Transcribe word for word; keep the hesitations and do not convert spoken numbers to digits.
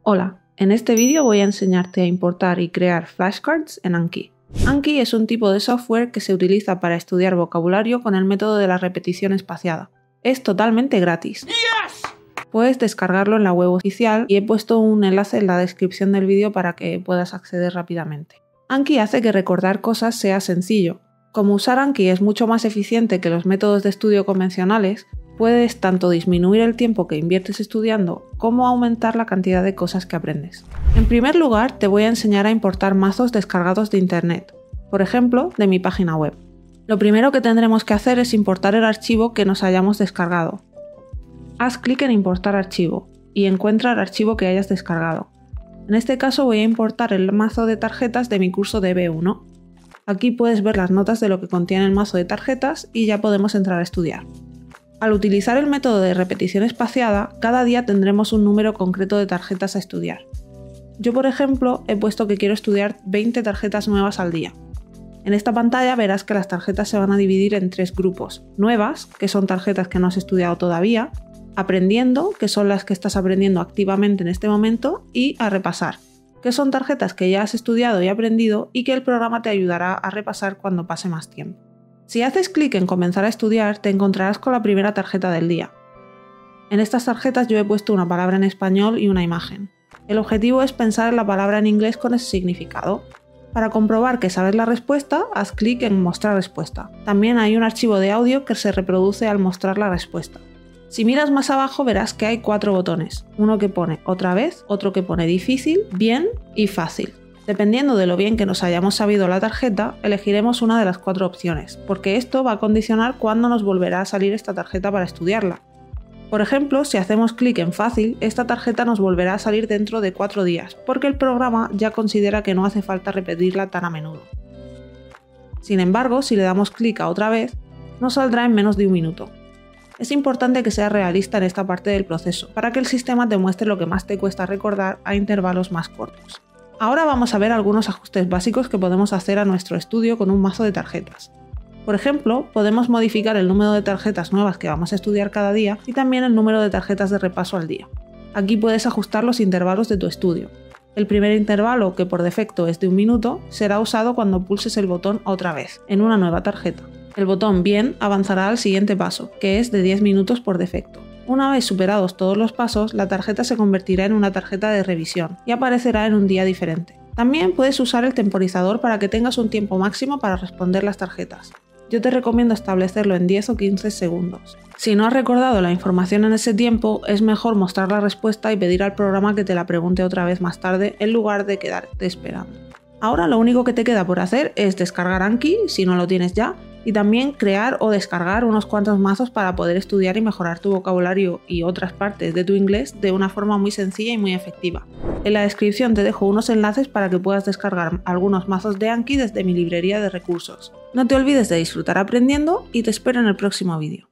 Hola, en este vídeo voy a enseñarte a importar y crear flashcards en Anki. Anki es un tipo de software que se utiliza para estudiar vocabulario con el método de la repetición espaciada. Es totalmente gratis. ¡Yes! Puedes descargarlo en la web oficial y he puesto un enlace en la descripción del vídeo para que puedas acceder rápidamente. Anki hace que recordar cosas sea sencillo. Como usar Anki es mucho más eficiente que los métodos de estudio convencionales, puedes tanto disminuir el tiempo que inviertes estudiando como aumentar la cantidad de cosas que aprendes. En primer lugar, te voy a enseñar a importar mazos descargados de internet, por ejemplo, de mi página web. Lo primero que tendremos que hacer es importar el archivo que nos hayamos descargado. Haz clic en Importar archivo y encuentra el archivo que hayas descargado. En este caso voy a importar el mazo de tarjetas de mi curso de B uno. Aquí puedes ver las notas de lo que contiene el mazo de tarjetas y ya podemos entrar a estudiar. Al utilizar el método de repetición espaciada, cada día tendremos un número concreto de tarjetas a estudiar. Yo, por ejemplo, he puesto que quiero estudiar veinte tarjetas nuevas al día. En esta pantalla verás que las tarjetas se van a dividir en tres grupos: nuevas, que son tarjetas que no has estudiado todavía; aprendiendo, que son las que estás aprendiendo activamente en este momento; y a repasar, que son tarjetas que ya has estudiado y aprendido y que el programa te ayudará a repasar cuando pase más tiempo. Si haces clic en Comenzar a estudiar, te encontrarás con la primera tarjeta del día. En estas tarjetas yo he puesto una palabra en español y una imagen. El objetivo es pensar en la palabra en inglés con ese significado. Para comprobar que sabes la respuesta, haz clic en Mostrar respuesta. También hay un archivo de audio que se reproduce al mostrar la respuesta. Si miras más abajo verás que hay cuatro botones, uno que pone otra vez, otro que pone difícil, bien y fácil. Dependiendo de lo bien que nos hayamos sabido la tarjeta, elegiremos una de las cuatro opciones, porque esto va a condicionar cuándo nos volverá a salir esta tarjeta para estudiarla. Por ejemplo, si hacemos clic en fácil, esta tarjeta nos volverá a salir dentro de cuatro días, porque el programa ya considera que no hace falta repetirla tan a menudo. Sin embargo, si le damos clic a otra vez, nos saldrá en menos de un minuto. Es importante que seas realista en esta parte del proceso, para que el sistema te muestre lo que más te cuesta recordar a intervalos más cortos. Ahora vamos a ver algunos ajustes básicos que podemos hacer a nuestro estudio con un mazo de tarjetas. Por ejemplo, podemos modificar el número de tarjetas nuevas que vamos a estudiar cada día y también el número de tarjetas de repaso al día. Aquí puedes ajustar los intervalos de tu estudio. El primer intervalo, que por defecto es de un minuto, será usado cuando pulses el botón otra vez, en una nueva tarjeta. El botón Bien avanzará al siguiente paso, que es de diez minutos por defecto. Una vez superados todos los pasos, la tarjeta se convertirá en una tarjeta de revisión y aparecerá en un día diferente. También puedes usar el temporizador para que tengas un tiempo máximo para responder las tarjetas. Yo te recomiendo establecerlo en diez o quince segundos. Si no has recordado la información en ese tiempo, es mejor mostrar la respuesta y pedir al programa que te la pregunte otra vez más tarde en lugar de quedarte esperando. Ahora lo único que te queda por hacer es descargar Anki, si no lo tienes ya, y también crear o descargar unos cuantos mazos para poder estudiar y mejorar tu vocabulario y otras partes de tu inglés de una forma muy sencilla y muy efectiva. En la descripción te dejo unos enlaces para que puedas descargar algunos mazos de Anki desde mi librería de recursos. No te olvides de disfrutar aprendiendo y te espero en el próximo vídeo.